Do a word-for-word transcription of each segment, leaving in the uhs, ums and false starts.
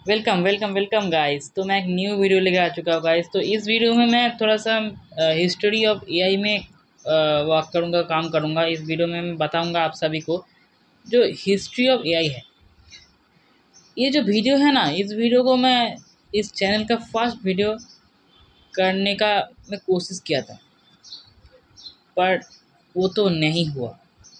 Welcome welcome welcome guys. तो मैं एक न्यू वीडियो लेकर आ चुका हूँ गाइस। तो इस वीडियो में मैं थोड़ा सा हिस्ट्री ऑफ एआई में वर्क करूँगा, काम करूँगा। इस वीडियो में मैं बताऊँगा आप सभी को जो हिस्ट्री ऑफ एआई है। ये जो वीडियो है ना, इस वीडियो को मैं इस चैनल का फर्स्ट वीडियो करने का मैं कोशिश किया था, पर वो तो नहीं हुआ।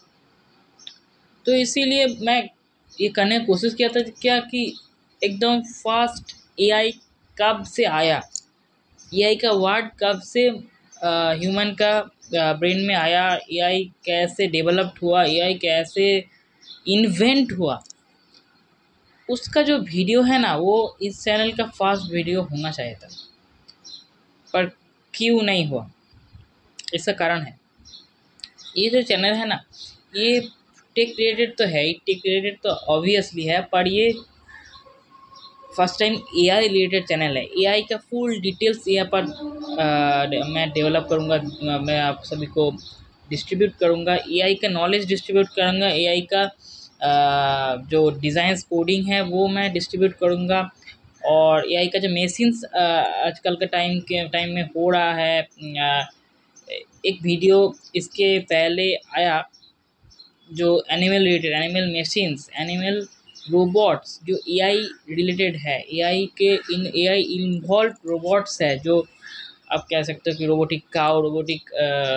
तो इसीलिए मैं ये करने की कोशिश किया था क्या कि एकदम फास्ट एआई कब से आया, एआई का वर्ड कब से ह्यूमन का ब्रेन में आया, एआई कैसे डेवलप्ड हुआ, एआई कैसे इन्वेंट हुआ, उसका जो वीडियो है ना वो इस चैनल का फर्स्ट वीडियो होना चाहिए था। पर क्यों नहीं हुआ, इसका कारण है ये जो चैनल है ना, ये टेक रिलेटेड तो है ही, टेक रिलेटेड तो ऑब्वियसली है, पर ये first time AI related channel है। एआई का फुल डिटेल्स यहाँ पर आ, मैं डेवलप करूँगा, मैं आप सभी को डिस्ट्रीब्यूट करूँगा, एआई का नॉलेज डिस्ट्रीब्यूट करूँगा, एआई का आ, जो डिज़ाइंस कोडिंग है वो मैं डिस्ट्रीब्यूट करूँगा। और एआई का जो मशीन्स आजकल के टाइम के टाइम में हो रहा है, आ, एक वीडियो इसके पहले आया जो animal related, animal machines, animal robots जो एआई रिलेटेड है, एआई के इन एआई इन्वॉल्व रोबोट्स है, जो आप कह सकते हो कि रोबोटिक काउ, रोबोटिक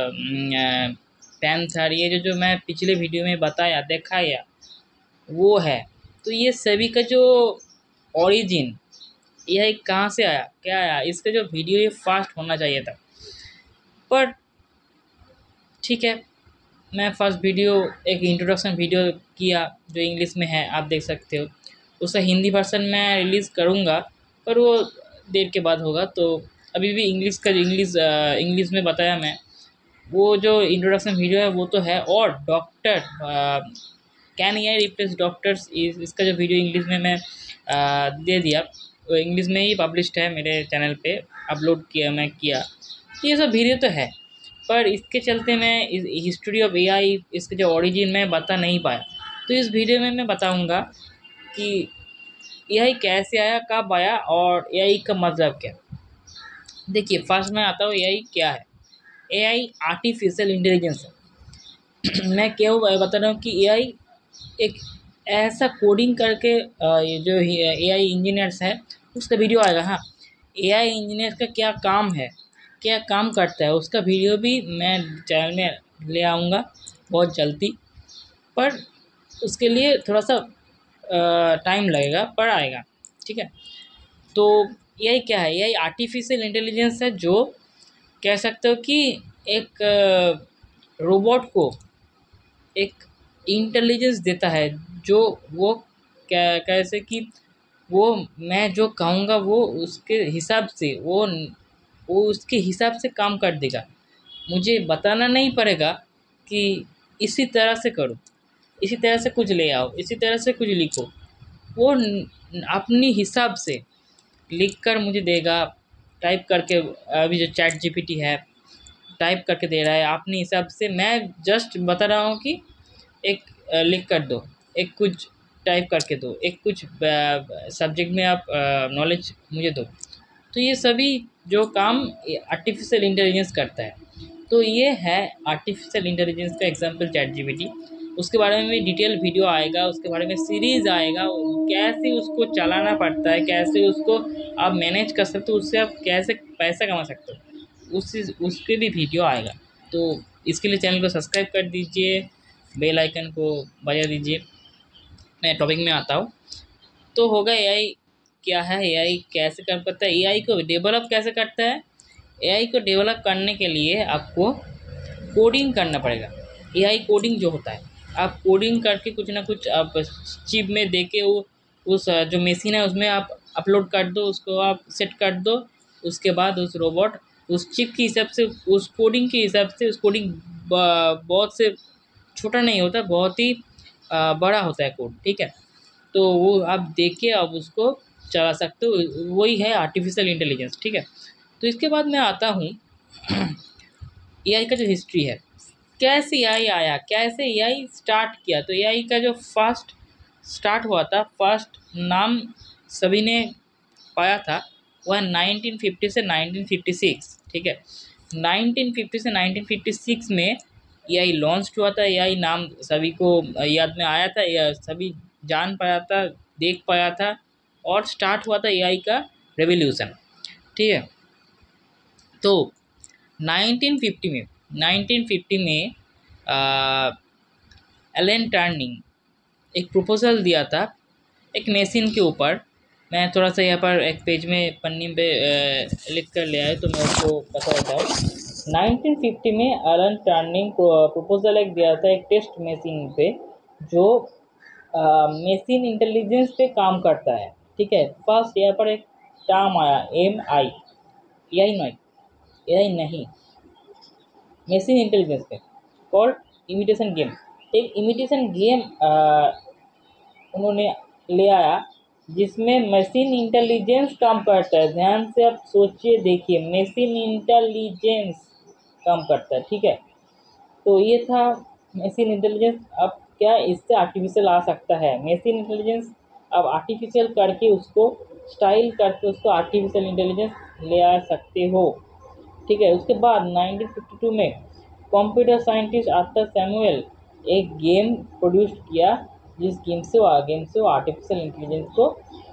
पैंथर, ये जो जो मैं पिछले वीडियो में बताया दिखाया वो है। तो ये सभी का जो ओरिजिन एआई कहाँ से आया, क्या आया, इसका जो वीडियो ये फास्ट होना चाहिए था। पर ठीक है, मैं फर्स्ट वीडियो एक इंट्रोडक्शन वीडियो किया जो इंग्लिश में है, आप देख सकते हो। उसका हिंदी वर्सन मैं रिलीज़ करूँगा, पर वो देर के बाद होगा। तो अभी भी इंग्लिश का इंग्लिश इंग्लिश में बताया मैं, वो जो इंट्रोडक्शन वीडियो है वो तो है। और doctor can A I replace doctors, इसका जो वीडियो इंग्लिश में मैं आ, दे दिया, वो इंग्लिश में ही पब्लिश्ड है, मेरे चैनल पे अपलोड किया मैं किया। ये सब वीडियो तो है, पर इसके चलते मैं इस हिस्ट्री ऑफ एआई, इसके जो ओरिजिन मैं बता नहीं पाया। तो इस वीडियो में मैं बताऊंगा कि एआई कैसे आया, कब आया और एआई का मतलब क्या। देखिए, फर्स्ट मैं आता हूँ एआई क्या है। एआई आर्टिफिशियल इंटेलिजेंस है। मैं क्यों बता रहा हूँ कि एआई एक ऐसा कोडिंग करके अ, ये जो एआई इंजीनियर्स है उसका वीडियो आएगा। हाँ, एआई इंजीनियर का क्या काम है, क्या काम करता है, उसका वीडियो भी मैं चैनल में ले आऊँगा बहुत जल्दी। पर उसके लिए थोड़ा सा टाइम लगेगा, पर आएगा, ठीक है। तो एआई क्या है, एआई आर्टिफिशियल इंटेलिजेंस है, जो कह सकते हो कि एक रोबोट को एक इंटेलिजेंस देता है, जो वो क्या कैसे कि वो मैं जो कहूँगा वो उसके हिसाब से वो वो उसके हिसाब से काम कर देगा। मुझे बताना नहीं पड़ेगा कि इसी तरह से करो, इसी तरह से कुछ ले आओ, इसी तरह से कुछ लिखो। वो न- अपनी हिसाब से लिख कर मुझे देगा, टाइप करके। अभी जो चैट जीपीटी है, टाइप करके दे रहा है अपने हिसाब से। मैं जस्ट बता रहा हूँ कि एक अ, लिख कर दो, एक कुछ टाइप करके दो, एक कुछ सब्जेक्ट में आप नॉलेज मुझे दो। तो ये सभी जो काम आर्टिफिशियल इंटेलिजेंस करता है। तो ये है आर्टिफिशियल इंटेलिजेंस का एग्जांपल चैट जीपीटी। उसके बारे में भी डिटेल वीडियो आएगा, उसके बारे में सीरीज़ आएगा, कैसे उसको चलाना पड़ता है, कैसे उसको आप मैनेज कर सकते हो, उससे आप कैसे पैसा कमा सकते हो, उस चीज़ उसके भी वीडियो आएगा। तो इसके लिए चैनल को सब्सक्राइब कर दीजिए, बेल आइकन को बजा दीजिए। मैं टॉपिक में आता हूँ। तो होगा एआई क्या है, एआई कैसे काम करता है, एआई को डेवलप कैसे करता है। एआई को डेवलप करने के लिए आपको कोडिंग करना पड़ेगा। एआई कोडिंग जो होता है, आप कोडिंग करके कुछ ना कुछ आप चिप में दे के वो उस जो मशीन है उसमें आप अपलोड कर दो, उसको आप सेट कर दो। उसके बाद उस रोबोट उस चिप के हिसाब से, उस कोडिंग के हिसाब से, उस कोडिंग बहुत से छोटा नहीं होता, बहुत ही अ, बड़ा होता है कोड, ठीक है। तो वो आप देख के आप उसको चला सकते हो, वही है आर्टिफिशियल इंटेलिजेंस, ठीक है। तो इसके बाद मैं आता हूँ एआई का जो हिस्ट्री है, कैसे एआई आया, कैसे एआई स्टार्ट किया। तो एआई का जो फर्स्ट स्टार्ट हुआ था, फर्स्ट नाम सभी ने पाया था वह नाइनटीन फिफ्टी से नाइनटीन फिफ्टी सिक्स, ठीक है। नाइनटीन फिफ्टी से नाइनटीन फिफ्टी सिक्स में ए आई लॉन्च हुआ था। ए आई नाम सभी को याद में आया था, या सभी जान पाया था, देख पाया था, और स्टार्ट हुआ था ए आई का रेवोल्यूशन, ठीक है। तो नाइनटीन फिफ्टी में नाइनटीन फिफ्टी में एलन टर्निंग एक प्रपोजल दिया था एक मशीन के ऊपर। मैं थोड़ा सा यहाँ पर एक पेज में पन्नी पे लिख कर ले आए तो मैं उसको बता देता हूँ। नाइनटीन फिफ्टी में एलन टर्निंग प्रपोजल एक दिया था एक टेस्ट मशीन पे, जो मशीन इंटेलिजेंस पे काम करता है, ठीक है। फर्स्ट यहाँ पर एक टर्म आया एम आई, ए आई नहीं, ए आई नहीं, मशीन इंटेलिजेंस पे, कॉल्ड इमिटेशन गेम। एक इमिटेशन गेम उन्होंने ले आया जिसमें मशीन इंटेलिजेंस काम करता है। ध्यान से आप सोचिए, देखिए, मशीन इंटेलिजेंस काम करता है, ठीक है। तो ये था मशीन इंटेलिजेंस। अब क्या इससे आर्टिफिशियल आ सकता है? मशीन इंटेलिजेंस अब आर्टिफिशियल करके उसको स्टाइल करके उसको आर्टिफिशियल इंटेलिजेंस ले आ सकते हो, ठीक है। उसके बाद नाइनटीन फिफ्टी टू में कंप्यूटर साइंटिस्ट आर्थर सैमुअल एक गेम प्रोड्यूस किया, जिस गेम से वो गेम से वो आर्टिफिशियल इंटेलिजेंस को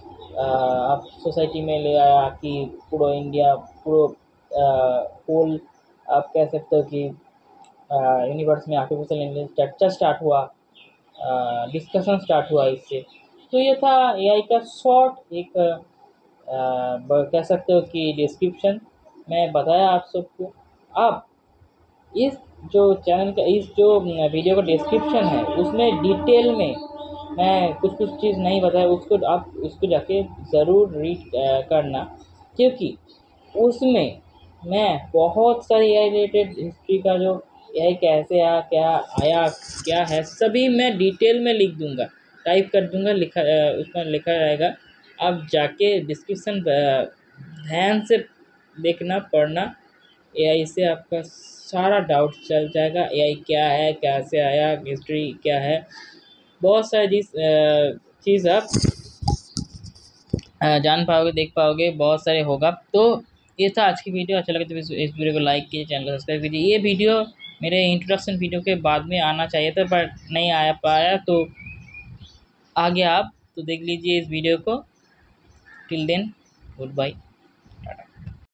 आप सोसाइटी में ले आया कि पूरा इंडिया, पूरा होल आप कह सकते हो कि यूनिवर्स में आर्टिफिशियल इंटेलिजेंस चर्चा स्टार्ट हुआ, डिस्कशन स्टार्ट हुआ इससे। तो ये था ए आई का शॉर्ट एक आ, कह सकते हो कि डिस्क्रिप्शन मैं बताया आप सबको। अब इस जो चैनल का इस जो वीडियो का डिस्क्रिप्शन है उसमें डिटेल में मैं कुछ कुछ चीज़ नहीं बताया, उसको आप उसको जाके ज़रूर रीड करना, क्योंकि उसमें मैं बहुत सारी ए आई रिलेटेड हिस्ट्री का जो ए आई कैसे आया, क्या आया, क्या है, सभी मैं डिटेल में लिख दूंगा, टाइप कर दूंगा, लिखा उसमें लिखा रहेगा। आप जाके डिस्क्रिप्शन ध्यान से देखना, पढ़ना, ए आई से आपका सारा डाउट चल जाएगा। ए आई क्या है, कैसे आया, हिस्ट्री क्या है, बहुत सारी चीज़ आप जान पाओगे, देख पाओगे, बहुत सारे होगा। तो ये था आज की वीडियो। अच्छा लगे तो इस वीडियो को लाइक कीजिए, चैनल को सब्सक्राइब कीजिए। ये वीडियो मेरे इंट्रोडक्शन वीडियो के बाद में आना चाहिए था, पर नहीं आया पाया, तो आ गया। आप तो देख लीजिए इस वीडियो को। Till then, good bye.